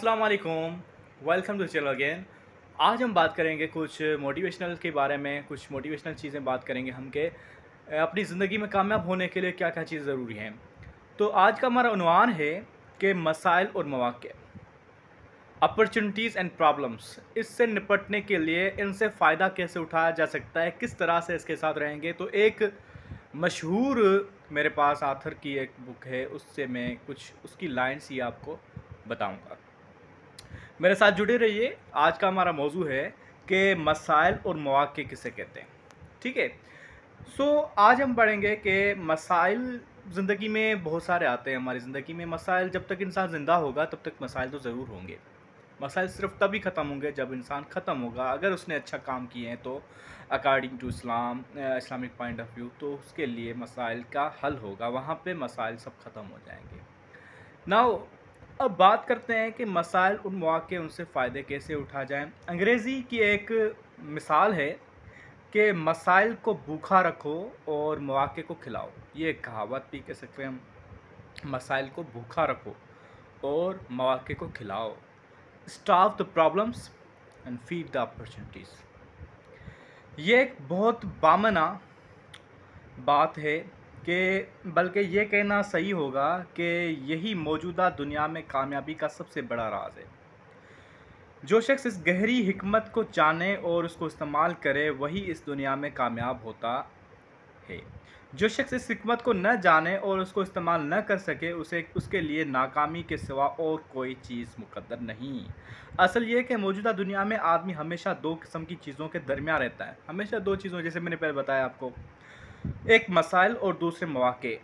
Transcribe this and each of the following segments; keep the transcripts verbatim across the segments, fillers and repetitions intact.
अस्सलाम वालेकुम, welcome to channel again. आज हम बात करेंगे कुछ मोटिवेशनल के बारे में, कुछ मोटिवेशनल चीज़ें बात करेंगे हम के अपनी ज़िंदगी में कामयाब होने के लिए क्या क्या चीज़ ज़रूरी हैं। तो आज का हमारा उन्वान है कि मसाइल और मौक़े, अपॉर्चुनिटीज़ एंड प्रॉब्लम्स, इससे निपटने के लिए इनसे फ़ायदा कैसे उठाया जा सकता है, किस तरह से इसके साथ रहेंगे। तो एक मशहूर मेरे पास आथर की एक बुक है, उससे मैं कुछ उसकी लाइन्स ही आपको बताऊंगा। मेरे साथ जुड़े रहिए। आज का हमारा मौजू है कि मसाइल और मौक़े किसे कहते हैं। ठीक है, सो आज हम पढ़ेंगे कि मसाइल ज़िंदगी में बहुत सारे आते हैं। हमारी ज़िंदगी में मसाइल, जब तक इंसान ज़िंदा होगा तब तक मसाइल तो ज़रूर होंगे। मसाइल सिर्फ तभी ख़त्म होंगे जब इंसान ख़त्म होगा, अगर उसने अच्छा काम किए हैं तो according to Islam, Islamic point of view, तो उसके लिए मसाइल का हल होगा, वहाँ पे मसाइल सब ख़त्म हो जाएंगे। नाउ अब बात करते हैं कि मसाइल और मौक़े, उनसे फ़ायदे कैसे उठा जाएं। अंग्रेज़ी की एक मिसाल है कि मसाइल को भूखा रखो और मौक़े को खिलाओ। ये एक कहावत भी कह सकते हैं हम। मसाइल को भूखा रखो और मौक़े को खिलाओ। Starve the problems and feed the opportunities. ये एक बहुत बामना बात है कि बल्कि ये कहना सही होगा कि यही मौजूदा दुनिया में कामयाबी का सबसे बड़ा राज है। जो शख्स इस गहरी हिकमत को जाने और उसको इस्तेमाल करे, वही इस दुनिया में कामयाब होता है। जो शख्स इस हिकमत को न जाने और उसको इस्तेमाल न कर सके, उसे उसके लिए नाकामी के सिवा और कोई चीज़ मुकद्दर नहीं। असल ये है कि मौजूदा दुनिया में आदमी हमेशा दो किस्म की चीज़ों के दरमियान रहता है। हमेशा दो चीज़ों, जैसे मैंने पहले बताया आपको, एक मसाइल और दूसरे मौक़े।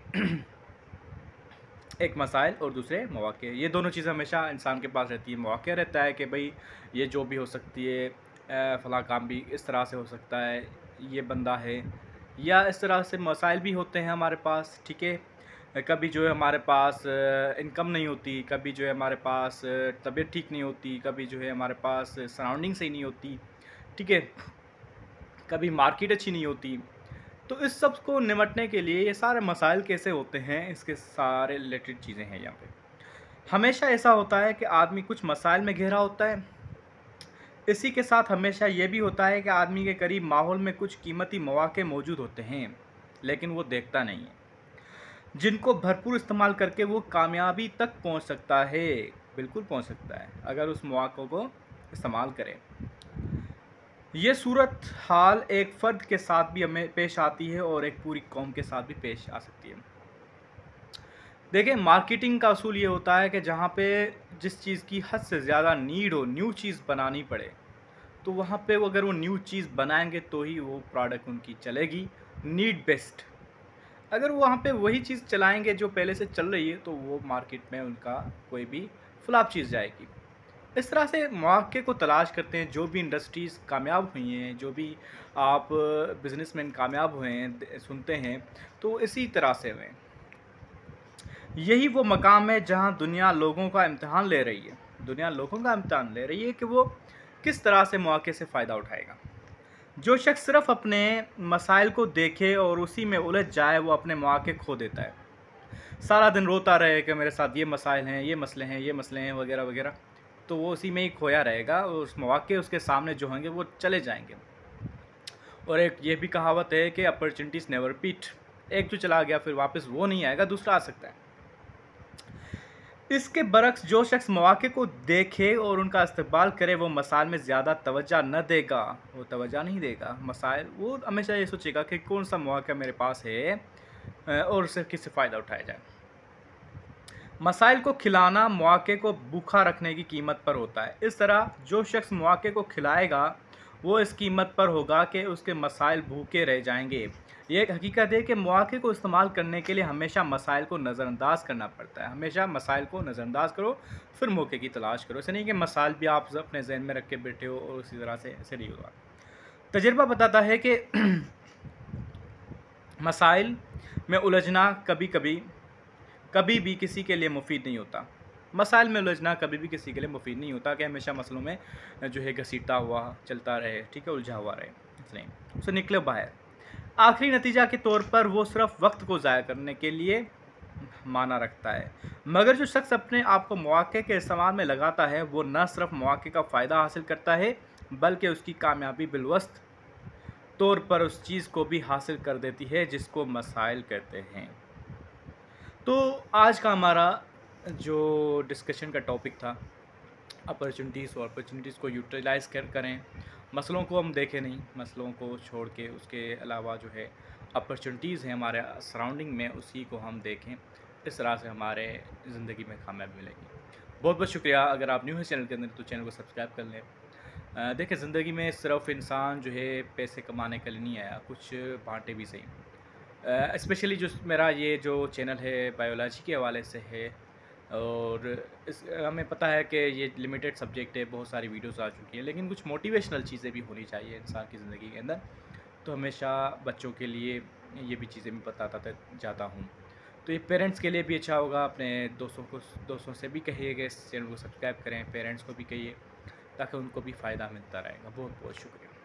एक मसाइल और दूसरे मौक़े, ये दोनों चीज़ें हमेशा इंसान के पास रहती है। मौक़ा रहता है कि भाई ये जो भी हो सकती है, फ़लाँ काम भी इस तरह से हो सकता है, ये बंदा है, या इस तरह से मसाइल भी होते हैं हमारे पास। ठीक है, कभी जो है हमारे पास इनकम नहीं होती, कभी जो है हमारे पास तबीयत ठीक नहीं होती, कभी जो है हमारे पास सराउंडिंग सही नहीं होती। ठीक है, कभी मार्केट अच्छी नहीं होती। तो इस सब को निपटने के लिए ये सारे मसाइल कैसे होते हैं, इसके सारे रिलेटेड चीज़ें हैं यहाँ पे। हमेशा ऐसा होता है कि आदमी कुछ मसाइल में घिरा होता है। इसी के साथ हमेशा ये भी होता है कि आदमी के करीब माहौल में कुछ कीमती मौक़े मौजूद होते हैं, लेकिन वो देखता नहीं है, जिनको भरपूर इस्तेमाल करके वो कामयाबी तक पहुँच सकता है। बिल्कुल पहुँच सकता है, अगर उस मौक़ों को इस्तेमाल करें। ये सूरत हाल एक फ़र्द के साथ भी हमें पेश आती है और एक पूरी कौम के साथ भी पेश आ सकती है। देखिए, मार्केटिंग का असूल ये होता है कि जहाँ पे जिस चीज़ की हद से ज़्यादा नीड हो, न्यू चीज़ बनानी पड़े, तो वहाँ पे वो अगर वो न्यू चीज़ बनाएंगे तो ही वो प्रोडक्ट उनकी चलेगी, नीड बेस्ड। अगर वो वहाँ पे वही चीज़ चलाएंगे जो पहले से चल रही है, तो वो मार्केट में उनका कोई भी फ्लॉप चीज़ जाएगी। इस तरह से मौक़े को तलाश करते हैं। जो भी इंडस्ट्रीज़ कामयाब हुई हैं, जो भी आप बिज़नेसमैन कामयाब हुए हैं, सुनते हैं, तो इसी तरह से हुए। यही वो मकाम है जहां दुनिया लोगों का इम्तिहान ले रही है। दुनिया लोगों का इम्तिहान ले रही है कि वो किस तरह से मौक़े से फ़ायदा उठाएगा। जो शख्स सिर्फ़ अपने मसाइल को देखे और उसी में उलझ जाए, वो अपने मौक़े खो देता है। सारा दिन रोता रहे कि मेरे साथ ये मसाइल हैं, ये मसले हैं, ये मसले हैं, वगैरह वगैरह, तो वो उसी में ही खोया रहेगा और उस मौक़े उसके सामने जो होंगे वो चले जाएंगे। और एक ये भी कहावत है कि अपॉर्चुनिटीज़ नेवर रिपीट। एक जो चला गया फिर वापस वो नहीं आएगा, दूसरा आ सकता है। इसके बरक्स जो शख्स मौक़े को देखे और उनका इस्तेमाल करे, वो मसाइल में ज़्यादा तवज्जो न देगा, वो तवज्जो नहीं देगा मसाइल। वो हमेशा ये सोचेगा कि कौन सा मौक़ा मेरे पास है और उससे किससे फ़ायदा उठाया जाए। मसाइल को खिलाना मौक़े को भूखा रखने की कीमत पर होता है। इस तरह जो शख्स मौक़े को खिलाएगा, वो इस कीमत पर होगा कि उसके मसाइल भूखे रह जाएंगे। ये एक हकीकत है कि मौक़े को इस्तेमाल करने के लिए हमेशा मसाइल को नज़रअंदाज करना पड़ता है। हमेशा मसाइल को नज़रअंदाज करो, फिर मौके की तलाश करो। ऐसे नहीं कि मसाइल भी आप अपने जहन में रख के बैठे हो और उसी तरह से ऐसे नहीं होगा। तजुर्बा बताता है कि मसाइल में उलझना कभी कभी कभी भी किसी के लिए मुफीद नहीं होता। मसाइल में उलझना कभी भी किसी के लिए मुफीद नहीं होता कि हमेशा मसलों में जो है घसीटता हुआ चलता रहे, ठीक है, उलझा हुआ रहे। इसलिए उसे निकले बाहर। आखिरी नतीजा के तौर पर वो सिर्फ वक्त को ज़ाया करने के लिए माना रखता है। मगर जो शख्स अपने आप को मौके के इस्तेमाल में लगाता है वो न सिर्फ मौके का फ़ायदा हासिल करता है बल्कि उसकी कामयाबी बिलवस्त तौर पर उस चीज़ को भी हासिल कर देती है जिसको मसाइल कहते हैं। तो आज का हमारा जो डिस्कशन का टॉपिक था, अपॉर्चुनिटीज़ और अपॉर्चुनिटीज़ को यूटिलाइज़ कर करें, मसलों को हम देखें नहीं, मसलों को छोड़ के उसके अलावा जो है अपॉर्चुनिटीज़ हैं हमारे सराउंडिंग में, उसी को हम देखें। इस तरह से हमारे ज़िंदगी में कामयाबी मिलेगी। बहुत बहुत शुक्रिया। अगर आप न्यू हैं चैनल के अंदर तो चैनल को सब्सक्राइब कर लें। अ, देखिए, ज़िंदगी में सिर्फ इंसान जो है पैसे कमाने के लिए नहीं आया, कुछ बांटे भी सही। स्पेशली जो मेरा ये जो चैनल है बायोलॉजी के हवाले से है, और इस हमें पता है कि ये लिमिटेड सब्जेक्ट है, बहुत सारी वीडियोस आ चुकी हैं, लेकिन कुछ मोटिवेशनल चीज़ें भी होनी चाहिए इंसान की ज़िंदगी के अंदर। तो हमेशा बच्चों के लिए ये भी चीज़ें मैं बताता था जाता हूँ। तो ये पेरेंट्स के लिए भी अच्छा होगा, अपने दोस्तों को दोस्तों से भी कहिएगा इस चैनल को सब्सक्राइब करें, पेरेंट्स को भी कहिए ताकि उनको भी फ़ायदा मिलता रहेगा। बहुत बहुत शुक्रिया।